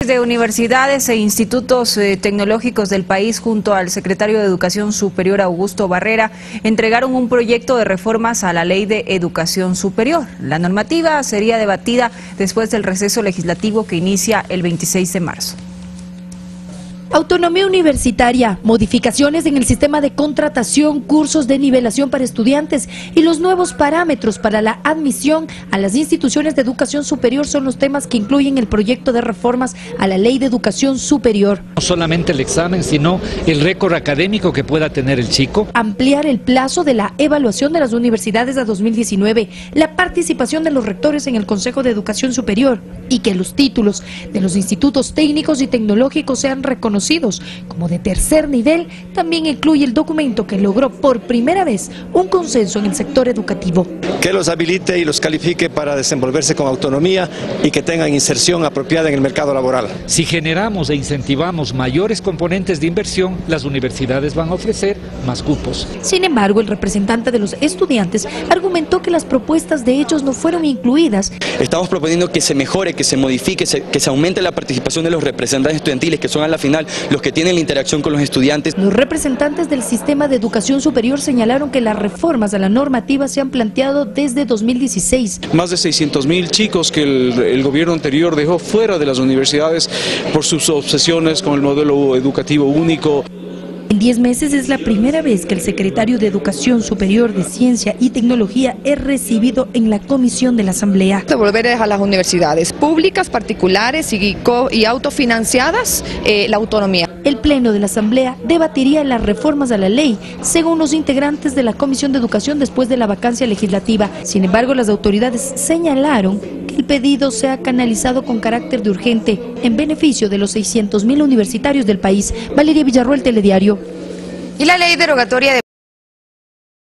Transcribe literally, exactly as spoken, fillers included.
De universidades e institutos eh, tecnológicos del país, junto al secretario de Educación Superior Augusto Barrera, entregaron un proyecto de reformas a la Ley de Educación Superior. La normativa sería debatida después del receso legislativo que inicia el veintiséis de marzo. Autonomía universitaria, modificaciones en el sistema de contratación, cursos de nivelación para estudiantes y los nuevos parámetros para la admisión a las instituciones de educación superior son los temas que incluyen el proyecto de reformas a la Ley de Educación Superior. No solamente el examen, sino el récord académico que pueda tener el chico. Ampliar el plazo de la evaluación de las universidades a dos mil diecinueve, la participación de los rectores en el Consejo de Educación Superior y que los títulos de los institutos técnicos y tecnológicos sean reconocidos como de tercer nivel. También incluye el documento que logró por primera vez un consenso en el sector educativo. Que los habilite y los califique para desenvolverse con autonomía y que tengan inserción apropiada en el mercado laboral. Si generamos e incentivamos mayores componentes de inversión, las universidades van a ofrecer más cupos. Sin embargo, el representante de los estudiantes argumentó que las propuestas de hechos no fueron incluidas. Estamos proponiendo que se mejore, que se modifique, que se aumente la participación de los representantes estudiantiles, que son a la final los que tienen la interacción con los estudiantes. Los representantes del sistema de educación superior señalaron que las reformas a la normativa se han planteado desde dos mil dieciséis. Más de seiscientos mil chicos que el, el gobierno anterior dejó fuera de las universidades por sus obsesiones con el modelo educativo único. En diez meses es la primera vez que el secretario de Educación Superior de Ciencia y Tecnología es recibido en la comisión de la Asamblea. Devolver a las universidades públicas, particulares y, co y autofinanciadas eh, la autonomía. El Pleno de la Asamblea debatiría las reformas a la ley, según los integrantes de la Comisión de Educación después de la vacancia legislativa. Sin embargo, las autoridades señalaron que el pedido sea canalizado con carácter de urgente en beneficio de los seiscientos mil universitarios del país. Valeria Villarroel, Telediario. Y la ley derogatoria de